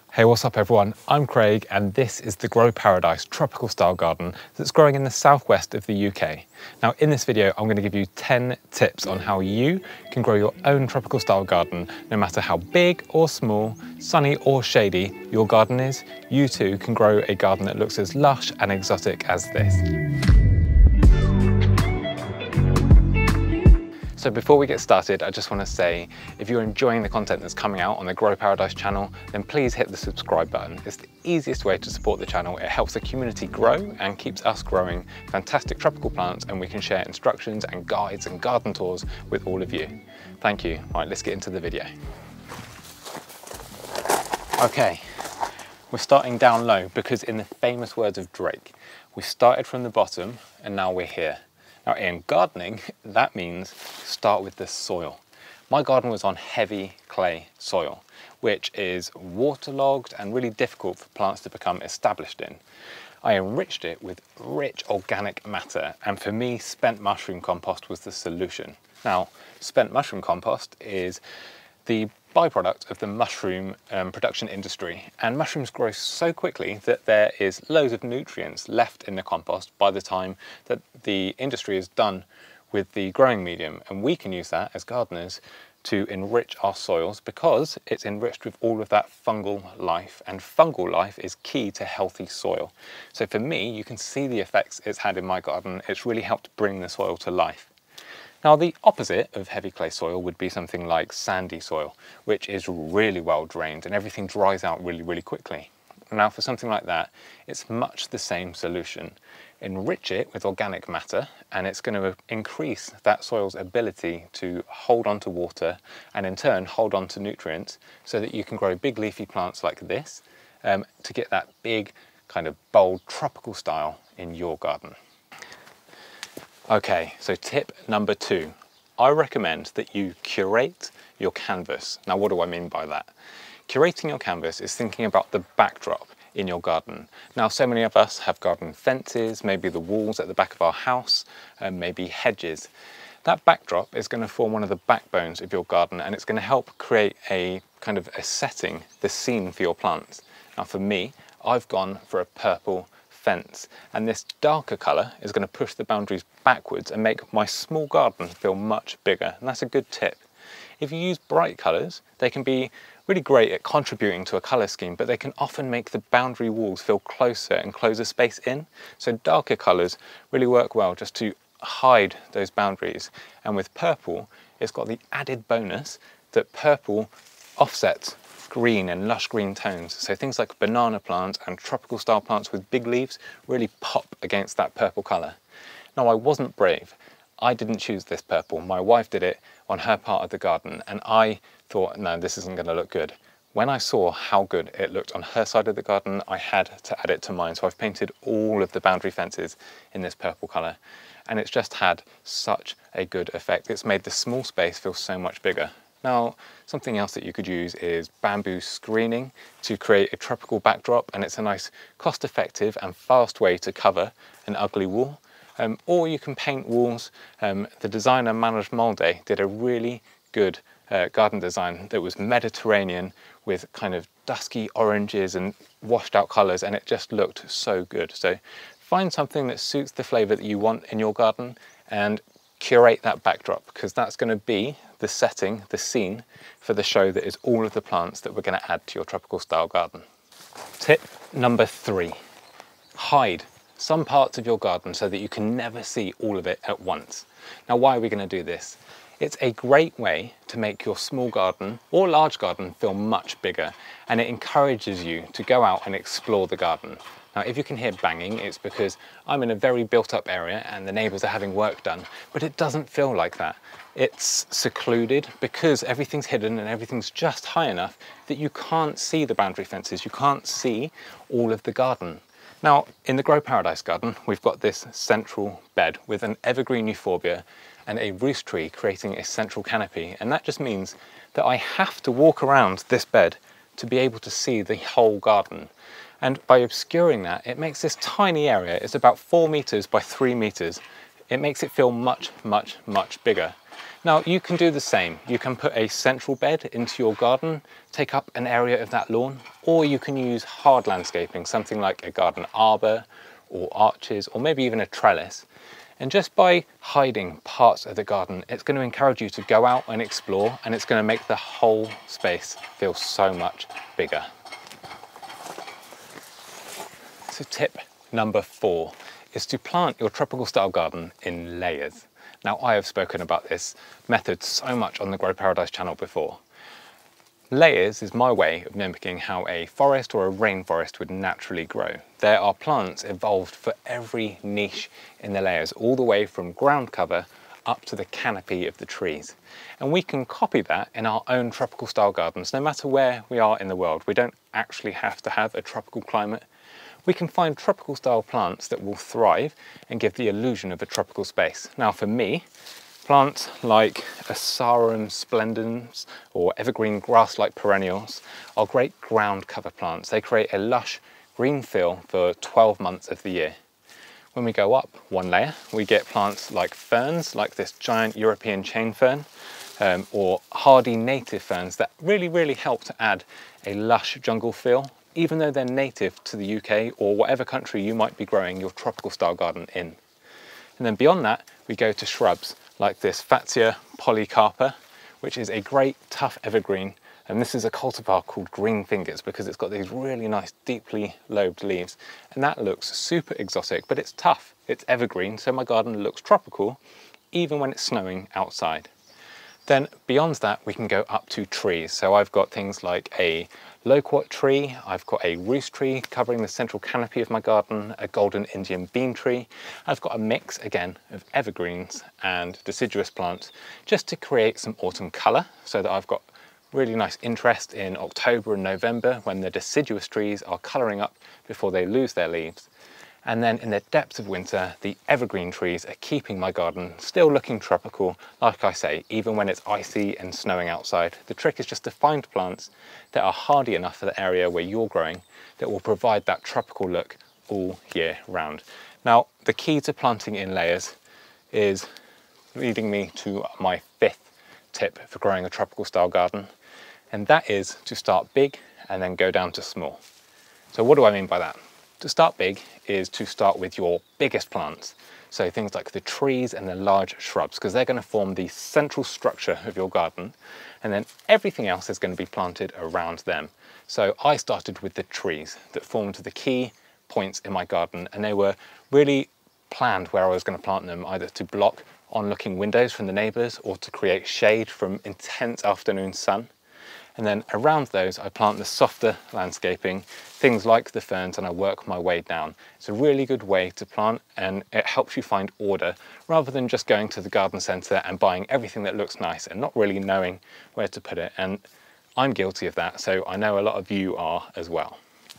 Hey, what's up everyone? I'm Craig and this is the Grow Paradise tropical style garden that's growing in the southwest of the UK. Now in this video I'm going to give you 10 tips on how you can grow your own tropical style garden. No matter how big or small, sunny or shady your garden is, you too can grow a garden that looks as lush and exotic as this. So before we get started, I just want to say, if you're enjoying the content that's coming out on the Grow Paradise channel, then please hit the subscribe button. It's the easiest way to support the channel. It helps the community grow and keeps us growing fantastic tropical plants, and we can share instructions and guides and garden tours with all of you. Thank you. All right, let's get into the video. Okay, we're starting down low because in the famous words of Drake, we started from the bottom and now we're here. Now in gardening, that means start with the soil. My garden was on heavy clay soil, which is waterlogged and really difficult for plants to become established in. I enriched it with rich organic matter, and for me, spent mushroom compost was the solution. Now, spent mushroom compost is the byproduct of the mushroom production industry, and mushrooms grow so quickly that there is loads of nutrients left in the compost by the time that the industry is done with the growing medium, and we can use that as gardeners to enrich our soils because it's enriched with all of that fungal life, and fungal life is key to healthy soil. So for me, you can see the effects it's had in my garden. It's really helped bring the soil to life. Now the opposite of heavy clay soil would be something like sandy soil, which is really well drained and everything dries out really quickly. Now for something like that, it's much the same solution. Enrich it with organic matter and it's going to increase that soil's ability to hold on to water and in turn hold on to nutrients so that you can grow big leafy plants like this to get that big kind of bold tropical style in your garden. Okay, so tip number 2, I recommend that you curate your canvas. Now what do I mean by that? Curating your canvas is thinking about the backdrop in your garden. Now so many of us have garden fences, maybe the walls at the back of our house, maybe hedges. That backdrop is going to form one of the backbones of your garden, and it's going to help create a kind of a setting, the scene for your plants. Now for me, I've gone for a purple fence, and this darker colour is going to push the boundaries backwards and make my small garden feel much bigger, and that's a good tip. If you use bright colours, they can be really great at contributing to a colour scheme, but they can often make the boundary walls feel closer and close a space in. So darker colours really work well just to hide those boundaries, and with purple it's got the added bonus that purple offsets green and lush green tones. So things like banana plants and tropical style plants with big leaves really pop against that purple colour. Now I wasn't brave. I didn't choose this purple. My wife did it on her part of the garden and I thought, no, this isn't going to look good. When I saw how good it looked on her side of the garden, I had to add it to mine. So I've painted all of the boundary fences in this purple colour, and it's just had such a good effect. It's made the small space feel so much bigger. Now, something else that you could use is bamboo screening to create a tropical backdrop, and it's a nice cost-effective and fast way to cover an ugly wall. Or you can paint walls. The designer Manoj Molde did a really good garden design that was Mediterranean with kind of dusky oranges and washed out colours, and it just looked so good. So find something that suits the flavour that you want in your garden and curate that backdrop, because that's going to be the setting, the scene for the show that is all of the plants that we're going to add to your tropical style garden. Tip number 3, hide some parts of your garden so that you can never see all of it at once. Now why are we going to do this? It's a great way to make your small garden or large garden feel much bigger, and it encourages you to go out and explore the garden. Now if you can hear banging, it's because I'm in a very built up area and the neighbours are having work done, but it doesn't feel like that. It's secluded because everything's hidden and everything's just high enough that you can't see the boundary fences, you can't see all of the garden. Now in the Grow Paradise garden we've got this central bed with an evergreen euphorbia and a roost tree creating a central canopy, and that just means that I have to walk around this bed to be able to see the whole garden. And by obscuring that, it makes this tiny area, it's about 4 meters by 3 meters, it makes it feel much bigger. Now you can do the same. You can put a central bed into your garden, take up an area of that lawn, or you can use hard landscaping, something like a garden arbor or arches, or maybe even a trellis. And just by hiding parts of the garden, it's going to encourage you to go out and explore, and it's going to make the whole space feel so much bigger. So tip number 4 is to plant your tropical style garden in layers. Now, I have spoken about this method so much on the Grow Paradise channel before. Layers is my way of mimicking how a forest or a rainforest would naturally grow. There are plants evolved for every niche in the layers, all the way from ground cover up to the canopy of the trees. And we can copy that in our own tropical style gardens, no matter where we are in the world. We don't actually have to have a tropical climate. We can find tropical style plants that will thrive and give the illusion of a tropical space. Now for me, plants like Asarum splendens or evergreen grass-like perennials are great ground cover plants. They create a lush green fill for 12 months of the year. When we go up one layer, we get plants like ferns, like this giant European chain fern, or hardy native ferns that really help to add a lush jungle feel, even though they're native to the UK or whatever country you might be growing your tropical style garden in. And then beyond that, we go to shrubs like this Fatsia polycarpa, which is a great tough evergreen. And this is a cultivar called Green Fingers because it's got these really nice deeply lobed leaves. And that looks super exotic, but it's tough. It's evergreen, so my garden looks tropical, even when it's snowing outside. Then beyond that, we can go up to trees. So I've got things like a loquat tree, I've got a roost tree covering the central canopy of my garden, a golden Indian bean tree. I've got a mix, again, of evergreens and deciduous plants, just to create some autumn colour, so that I've got really nice interest in October and November when the deciduous trees are colouring up before they lose their leaves. And then in the depths of winter, the evergreen trees are keeping my garden still looking tropical, like I say, even when it's icy and snowing outside. The trick is just to find plants that are hardy enough for the area where you're growing that will provide that tropical look all year round. Now, the key to planting in layers is leading me to my 5th tip for growing a tropical style garden, and that is to start big and then go down to small. So what do I mean by that? To start big is to start with your biggest plants. So things like the trees and the large shrubs, because they're going to form the central structure of your garden. And then everything else is going to be planted around them. So I started with the trees that formed the key points in my garden, and they were really planned where I was going to plant them, either to block onlooking windows from the neighbours or to create shade from intense afternoon sun. And then around those, I plant the softer landscaping, things like the ferns, and I work my way down. It's a really good way to plant, and it helps you find order rather than just going to the garden centre and buying everything that looks nice and not really knowing where to put it. And I'm guilty of that, so I know a lot of you are as well.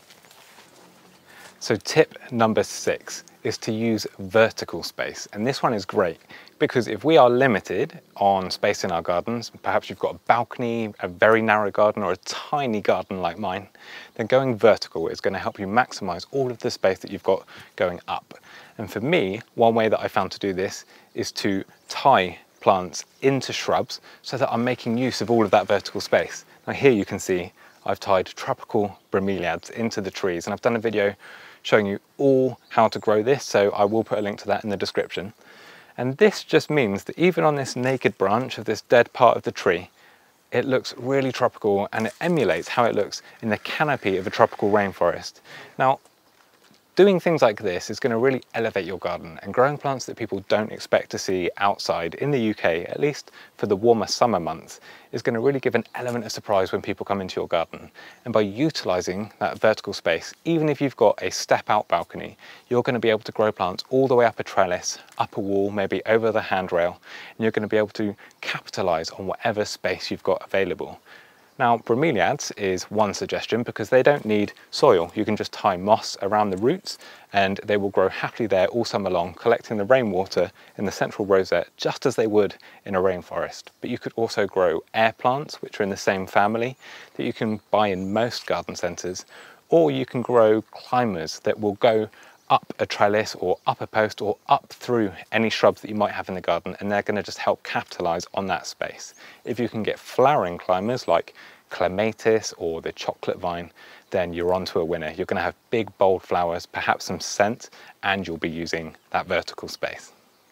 So tip number 6 is to use vertical space. And this one is great because if we are limited on space in our gardens, perhaps you've got a balcony, a very narrow garden, or a tiny garden like mine, then going vertical is going to help you maximize all of the space that you've got going up. And for me, one way that I found to do this is to tie plants into shrubs so that I'm making use of all of that vertical space. Now here you can see I've tied tropical bromeliads into the trees, and I've done a video showing you all how to grow this, so I will put a link to that in the description. And this just means that even on this naked branch of this dead part of the tree, it looks really tropical, and it emulates how it looks in the canopy of a tropical rainforest. Now, doing things like this is going to really elevate your garden, and growing plants that people don't expect to see outside in the UK, at least for the warmer summer months, is going to really give an element of surprise when people come into your garden. And by utilising that vertical space, even if you've got a step out balcony, you're going to be able to grow plants all the way up a trellis, up a wall, maybe over the handrail, and you're going to be able to capitalise on whatever space you've got available. Now, bromeliads is one suggestion because they don't need soil. You can just tie moss around the roots and they will grow happily there all summer long, collecting the rainwater in the central rosette just as they would in a rainforest. But you could also grow air plants, which are in the same family, that you can buy in most garden centres, or you can grow climbers that will go up a trellis or up a post or up through any shrubs that you might have in the garden, and they're going to just help capitalize on that space. If you can get flowering climbers like clematis or the chocolate vine, then you're onto a winner. You're going to have big bold flowers, perhaps some scent, and you'll be using that vertical space.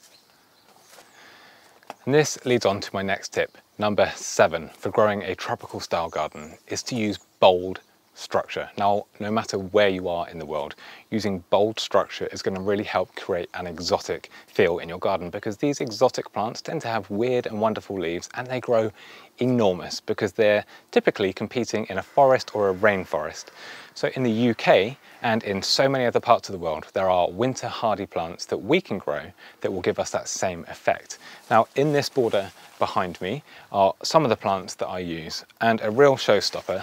And this leads on to my next tip. Number 7 for growing a tropical style garden is to use bold structure. Now, no matter where you are in the world, using bold structure is going to really help create an exotic feel in your garden, because these exotic plants tend to have weird and wonderful leaves, and they grow enormous because they're typically competing in a forest or a rainforest. So in the UK and in so many other parts of the world, there are winter hardy plants that we can grow that will give us that same effect. Now, in this border behind me are some of the plants that I use, and a real showstopper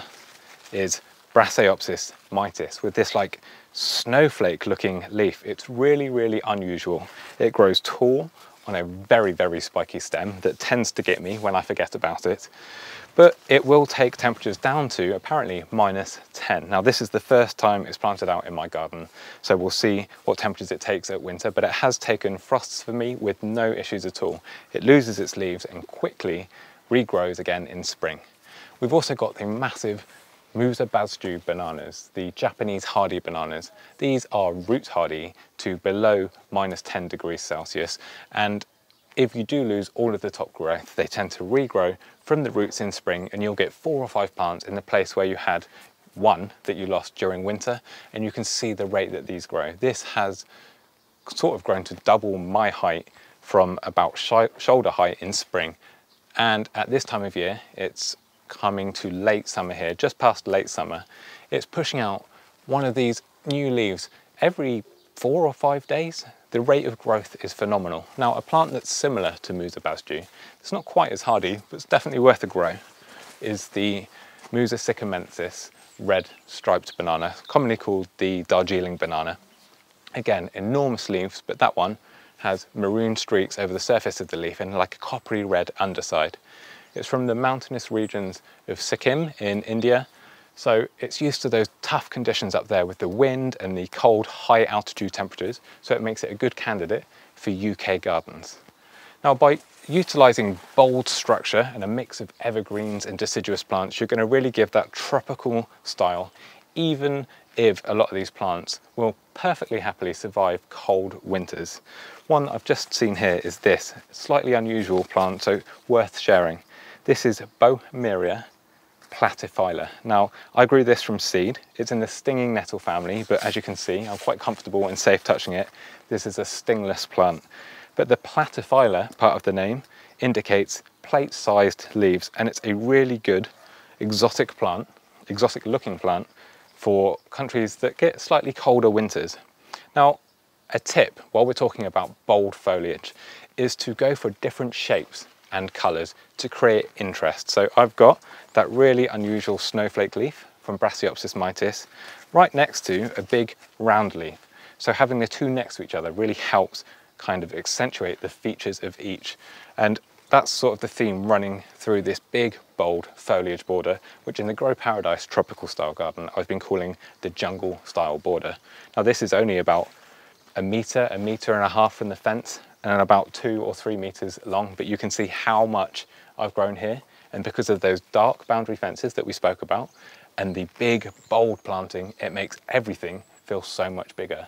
is Brassiopsis mitis with this like snowflake looking leaf. It's really, really unusual. It grows tall on a very, very spiky stem that tends to get me when I forget about it. But it will take temperatures down to apparently -10. Now, this is the first time it's planted out in my garden, so we'll see what temperatures it takes at winter, but it has taken frosts for me with no issues at all. It loses its leaves and quickly regrows again in spring. We've also got the massive Musa basjoo bananas, the Japanese hardy bananas. These are root hardy to below -10 degrees Celsius, and if you do lose all of the top growth, they tend to regrow from the roots in spring, and you'll get 4 or 5 plants in the place where you had one that you lost during winter, and you can see the rate that these grow. This has sort of grown to double my height from about shoulder height in spring, and at this time of year, it's coming to late summer here, just past late summer. It's pushing out one of these new leaves every 4 or 5 days. The rate of growth is phenomenal. Now, a plant that's similar to Musa basjoo, it's not quite as hardy, but it's definitely worth a grow, is the Musa sycamensis red striped banana, commonly called the Darjeeling banana. Again, enormous leaves, but that one has maroon streaks over the surface of the leaf and like a coppery red underside. It's from the mountainous regions of Sikkim in India, so it's used to those tough conditions up there with the wind and the cold high altitude temperatures, so it makes it a good candidate for UK gardens. Now, by utilising bold structure and a mix of evergreens and deciduous plants, you're going to really give that tropical style, even if a lot of these plants will perfectly happily survive cold winters. One I've just seen here is this slightly unusual plant, so worth sharing. This is Boehmeria platyphylla. Now, I grew this from seed. It's in the stinging nettle family, but as you can see, I'm quite comfortable and safe touching it. This is a stingless plant. But the platyphylla part of the name indicates plate-sized leaves, and it's a really good exotic plant, exotic looking plant for countries that get slightly colder winters. Now, a tip while we're talking about bold foliage is to go for different shapes and colours to create interest. So I've got that really unusual snowflake leaf from Brassiopsis mitis right next to a big round leaf. So having the two next to each other really helps kind of accentuate the features of each. And that's sort of the theme running through this big, bold foliage border, which in the Grow Paradise tropical style garden, I've been calling the jungle style border. Now, this is only about a metre and a half from the fence, and about 2 or 3 meters long, but you can see how much I've grown here. And because of those dark boundary fences that we spoke about and the big, bold planting, it makes everything feel so much bigger.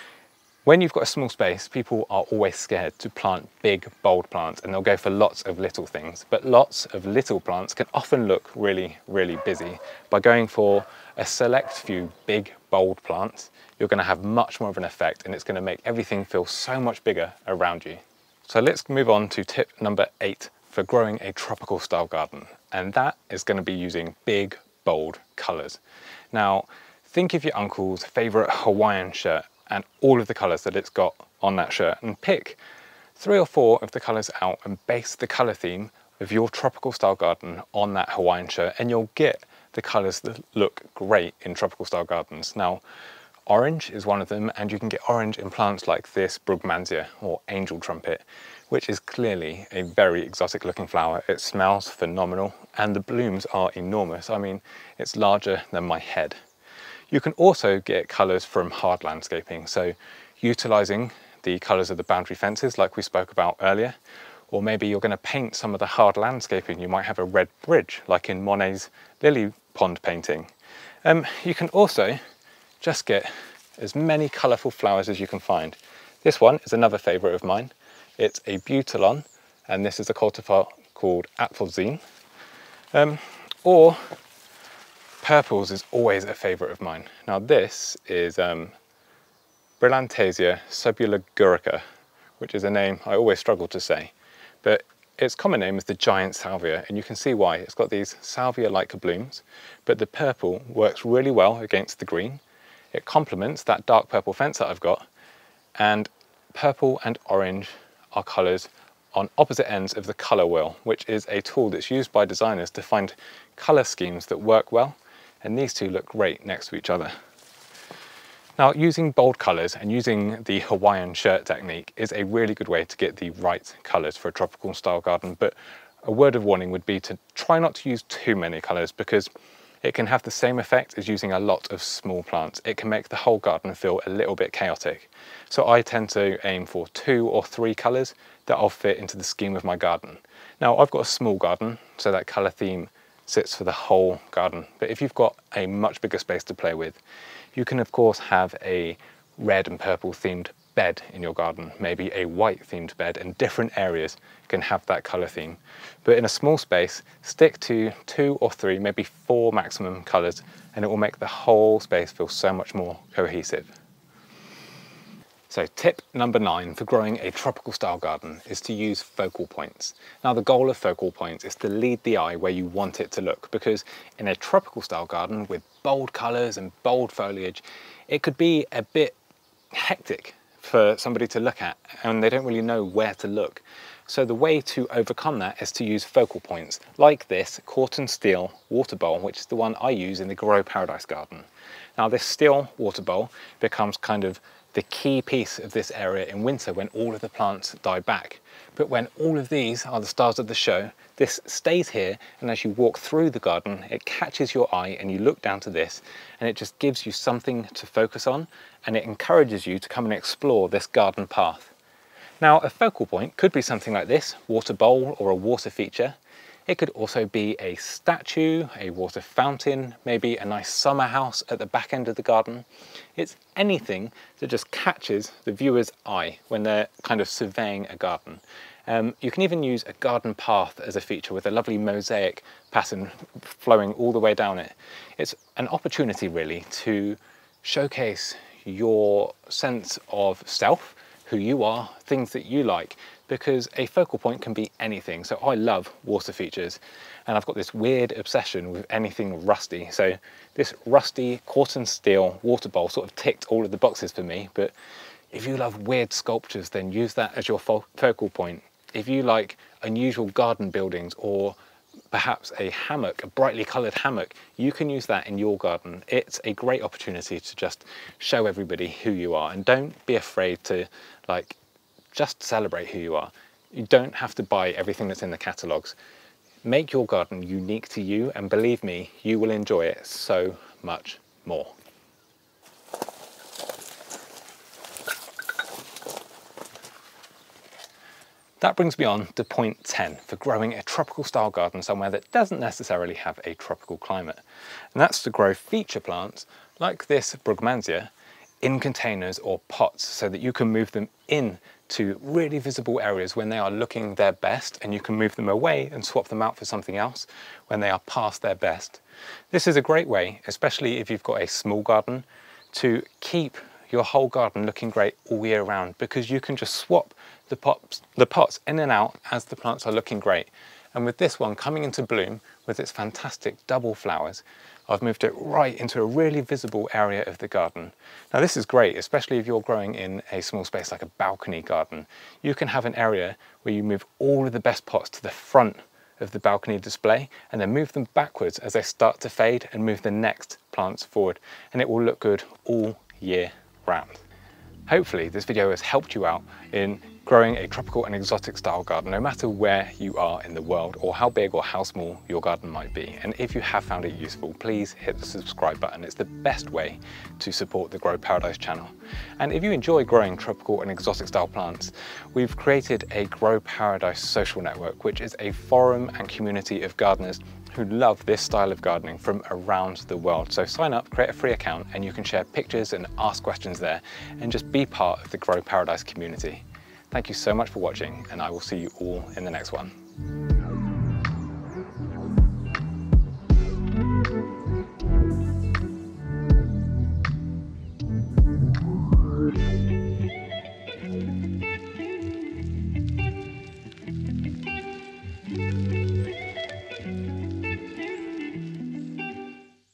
When you've got a small space, people are always scared to plant big, bold plants, and they'll go for lots of little things. But lots of little plants can often look really, really busy. By going for a select few big, bold plants, you're going to have much more of an effect, and it's going to make everything feel so much bigger around you. So let's move on to tip number 8 for growing a tropical style garden, and that is going to be using big, bold colours. Now, think of your uncle's favourite Hawaiian shirt and all of the colours that it's got on that shirt, and pick 3 or 4 of the colours out and base the colour theme of your tropical style garden on that Hawaiian shirt, and you'll get the colours that look great in tropical style gardens. Now, orange is one of them, and you can get orange in plants like this Brugmansia or angel trumpet, which is clearly a very exotic looking flower. It smells phenomenal and the blooms are enormous. I mean, it's larger than my head. You can also get colours from hard landscaping, so utilising the colours of the boundary fences like we spoke about earlier, or maybe you're going to paint some of the hard landscaping. You might have a red bridge like in Monet's lily pond painting. You can also just get as many colourful flowers as you can find. This one is another favourite of mine. It's a butylon, and this is a cultivar called Apfelsine. Or purples is always a favourite of mine. Now this is Brillantasia subulogurica, which is a name I always struggle to say, but its common name is the giant salvia, and you can see why. It's got these salvia-like blooms, but the purple works really well against the green. It complements that dark purple fence that I've got, and purple and orange are colours on opposite ends of the colour wheel, which is a tool that's used by designers to find colour schemes that work well, and these two look great next to each other. Now, using bold colours and using the Hawaiian shirt technique is a really good way to get the right colours for a tropical style garden, but a word of warning would be to try not to use too many colours, because it can have the same effect as using a lot of small plants. It can make the whole garden feel a little bit chaotic. So I tend to aim for 2 or 3 colours that I'll fit into the scheme of my garden. Now, I've got a small garden, so that colour theme sits for the whole garden. But if you've got a much bigger space to play with, you can of course have a red and purple themed bed in your garden, maybe a white themed bed, and different areas can have that colour theme. But in a small space, stick to 2 or 3, maybe 4 maximum colours, and it will make the whole space feel so much more cohesive. So tip number 9 for growing a tropical style garden is to use focal points. Now the goal of focal points is to lead the eye where you want it to look, because in a tropical style garden with bold colours and bold foliage, it could be a bit hectic for somebody to look at and they don't really know where to look. So the way to overcome that is to use focal points like this Corten steel water bowl, which is the one I use in the Grow Paradise garden. Now this steel water bowl becomes kind of the key piece of this area in winter when all of the plants die back. But when all of these are the stars of the show, this stays here, and as you walk through the garden, it catches your eye and you look down to this, and it just gives you something to focus on, and it encourages you to come and explore this garden path. Now, a focal point could be something like this, water bowl or a water feature. It could also be a statue, a water fountain, maybe a nice summer house at the back end of the garden. It's anything that just catches the viewer's eye when they're kind of surveying a garden. You can even use a garden path as a feature with a lovely mosaic pattern flowing all the way down it. It's an opportunity really to showcase your sense of self, who you are, things that you like, because a focal point can be anything. So I love water features, and I've got this weird obsession with anything rusty. So this rusty Corten steel water bowl sort of ticked all of the boxes for me. But if you love weird sculptures, then use that as your focal point. If you like unusual garden buildings, or perhaps a hammock, a brightly coloured hammock, you can use that in your garden. It's a great opportunity to just show everybody who you are, and don't be afraid to just celebrate who you are. You don't have to buy everything that's in the catalogues. Make your garden unique to you, and believe me, you will enjoy it so much more. That brings me on to point 10 for growing a tropical style garden somewhere that doesn't necessarily have a tropical climate. And that's to grow feature plants like this Brugmansia in containers or pots, so that you can move them in to really visible areas when they are looking their best, and you can move them away and swap them out for something else when they are past their best. This is a great way, especially if you've got a small garden, to keep your whole garden looking great all year round, because you can just swap the pots in and out as the plants are looking great. And with this one coming into bloom with its fantastic double flowers, I've moved it right into a really visible area of the garden. Now this is great, especially if you're growing in a small space like a balcony garden. You can have an area where you move all of the best pots to the front of the balcony display, and then move them backwards as they start to fade, and move the next plants forward, and it will look good all year round. Hopefully this video has helped you out in growing a tropical and exotic style garden, no matter where you are in the world or how big or how small your garden might be. And if you have found it useful, please hit the subscribe button. It's the best way to support the Grow Paradise channel. And if you enjoy growing tropical and exotic style plants, we've created a Grow Paradise social network, which is a forum and community of gardeners who love this style of gardening from around the world. So sign up, create a free account, and you can share pictures and ask questions there and just be part of the Grow Paradise community. Thank you so much for watching, and I will see you all in the next one.